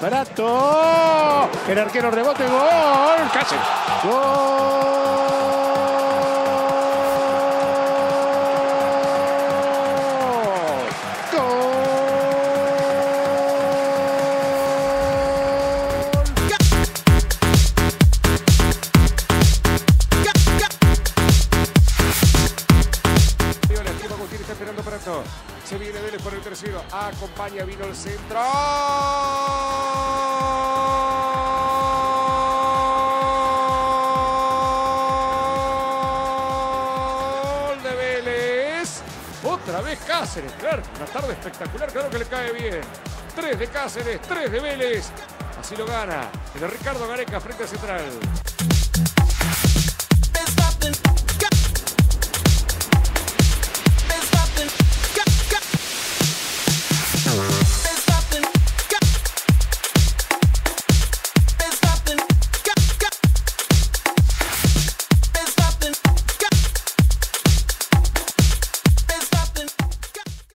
Prato. El arquero rebote. Gol. Cáceres. Gol. Esperando Prato. Se viene Vélez por el tercero. Acompaña, vino el centro. Gol de Vélez. Otra vez Cáceres. Claro, una tarde espectacular. Claro que le cae bien. 3 de Cáceres, 3 de Vélez. Así lo gana el Ricardo Gareca frente a Central.